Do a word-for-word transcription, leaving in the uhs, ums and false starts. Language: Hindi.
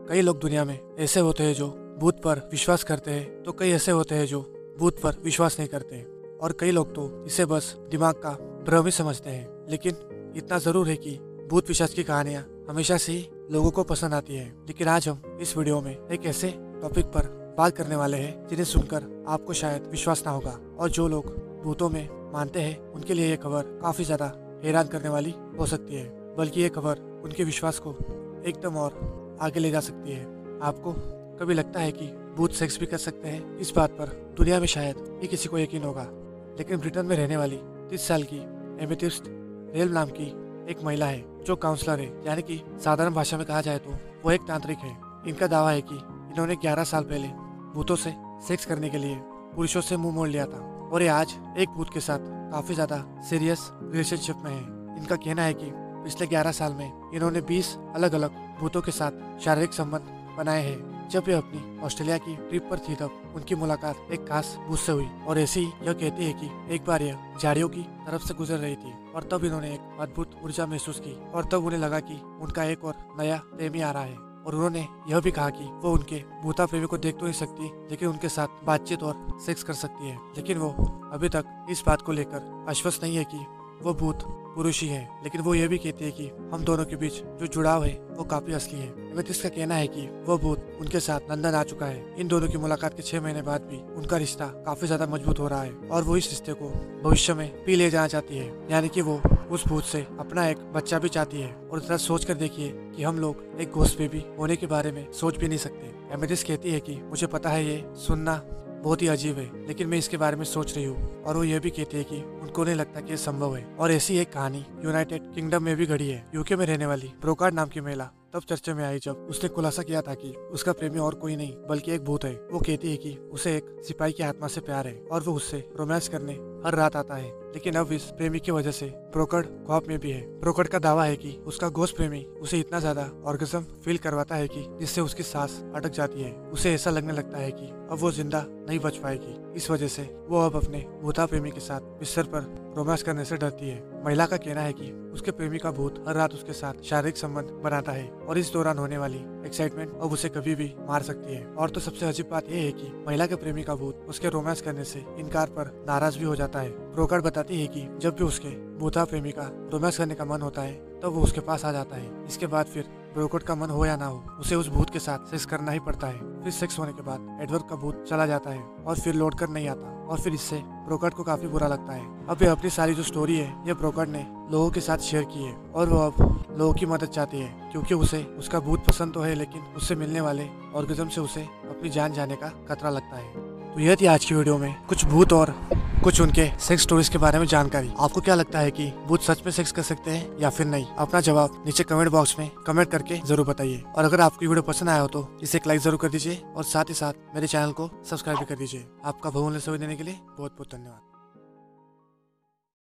कई लोग दुनिया में ऐसे होते हैं जो भूत पर विश्वास करते हैं, तो कई ऐसे होते हैं जो भूत पर विश्वास नहीं करते, और कई लोग तो इसे बस दिमाग का भ्रम ही समझते हैं। लेकिन इतना जरूर है कि भूत पिशाच की कहानियां हमेशा से ही लोगों को पसंद आती है। लेकिन आज हम इस वीडियो में एक ऐसे टॉपिक पर बात करने वाले हैं जिन्हें सुनकर आपको शायद विश्वास ना होगा, और जो लोग भूतों में मानते हैं उनके लिए ये खबर काफी ज्यादा हैरान करने वाली हो सकती है। बल्कि ये खबर उनके विश्वास को एकदम और आगे ले जा सकती है। आपको कभी लगता है कि भूत सेक्स भी कर सकते हैं? इस बात पर दुनिया में शायद ही किसी को यकीन होगा, लेकिन ब्रिटेन में रहने वाली तीस साल की एमेथिस्ट रेल नाम की एक महिला है जो काउंसलर है, यानी कि साधारण भाषा में कहा जाए तो वो एक तांत्रिक है। इनका दावा है कि इन्होंने ग्यारह साल पहले भूतों से सेक्स करने के लिए पुरुषों से मुंह मोड़ लिया था, और ये आज एक भूत के साथ काफी ज्यादा सीरियस रिलेशनशिप में है। इनका कहना है कि पिछले ग्यारह साल में इन्होंने बीस अलग अलग भूतों के साथ शारीरिक संबंध बनाए हैं। जब ये अपनी ऑस्ट्रेलिया की ट्रिप पर थी तब उनकी मुलाकात एक खास भूत से हुई, और ऐसे ही यह कहती है कि एक बार यह झाड़ियों की तरफ से गुजर रही थी और तब इन्होंने एक अद्भुत ऊर्जा महसूस की, और तब उन्हें लगा कि उनका एक और नया प्रेमी आ रहा है। और उन्होंने यह भी कहा कि वो उनके भूता प्रेमी को देख तो नहीं सकती, लेकिन उनके साथ बातचीत और सेक्स कर सकती है। लेकिन वो अभी तक इस बात को लेकर आश्वस्त नहीं है कि वो भूत पुरुष ही है। लेकिन वो ये भी कहती है कि हम दोनों के बीच जो जुड़ाव है वो काफी असली है। एमेथिस्ट का कहना है कि वो भूत उनके साथ लंदन आ चुका है। इन दोनों की मुलाकात के छह महीने बाद भी उनका रिश्ता काफी ज्यादा मजबूत हो रहा है, और वो इस रिश्ते को भविष्य में भी ले जाना चाहती है, यानी कि वो उस भूत से अपना एक बच्चा भी चाहती है। और जरा सोच कर देखिए कि हम लोग एक घोस्ट बेबी होने के बारे में सोच भी नहीं सकते। एमेथिस्ट कहती है कि मुझे पता है ये सुनना बहुत ही अजीब है, लेकिन मैं इसके बारे में सोच रही हूँ। और वो ये भी कहती है कि उनको नहीं लगता कि ये संभव है। और ऐसी एक कहानी यूनाइटेड किंगडम में भी घड़ी है। यूके में रहने वाली ब्रोकार्ड नाम की महिला तब चर्चे में आई जब उसने खुलासा किया था कि उसका प्रेमी और कोई नहीं बल्कि एक भूत है। वो कहती है कि उसे एक सिपाही की आत्मा से प्यार है और वो उससे रोमांस करने हर रात आता है। लेकिन अब इस प्रेमी की वजह से ब्रोकर्ड ख्वाब में भी है। ब्रोकर्ड का दावा है कि उसका घोस्ट प्रेमी उसे इतना ज्यादा ऑर्गेज्म फील करवाता है कि जिससे उसकी सांस अटक जाती है। उसे ऐसा लगने लगता है कि अब वो जिंदा नहीं बच पाएगी। इस वजह से वो अब अपने भूता प्रेमी के साथ बिस्तर पर रोमांस करने से डरती है। महिला का कहना है कि उसके प्रेमी का भूत हर रात उसके साथ शारीरिक संबंध बनाता है, और इस दौरान होने वाली एक्साइटमेंट अब उसे कभी भी मार सकती है। और तो सबसे अजीब बात यह है कि महिला के प्रेमी का भूत उसके रोमांस करने से इनकार पर नाराज भी हो जाता है। ब्रोकर्ड बताती है कि जब भी उसके भूता प्रेमी का रोमांस करने का मन होता है तब वो उसके पास आ जाता है। इसके बाद फिर ब्रोकर्ड का मन हो या ना हो, उसे उस भूत के साथ सेक्स करना ही पड़ता है। फिर सेक्स होने के बाद एडवर्ड का भूत चला जाता है और फिर लौट कर नहीं आता, और फिर इससे ब्रोकर्ड को काफी बुरा लगता है। अब ये अपनी सारी जो स्टोरी है ये ब्रोकर्ड ने लोगों के साथ शेयर की है, और वो अब लोगों की मदद चाहती है, क्योंकि उसे उसका भूत पसंद तो है, लेकिन उससे मिलने वाले ऑर्गेज्म से उसे अपनी जान जाने का खतरा लगता है। तो यह थी आज की वीडियो में कुछ भूत और कुछ उनके सेक्स स्टोरीज के बारे में जानकारी। आपको क्या लगता है कि भूत सच में सेक्स कर सकते हैं या फिर नहीं? अपना जवाब नीचे कमेंट बॉक्स में कमेंट करके जरूर बताइए। और अगर आपको वीडियो पसंद आया हो तो इसे एक लाइक जरूर कर दीजिए, और साथ ही साथ मेरे चैनल को सब्सक्राइब भी कर दीजिए। आपका बहुमूल्य समय देने के लिए बहुत बहुत धन्यवाद।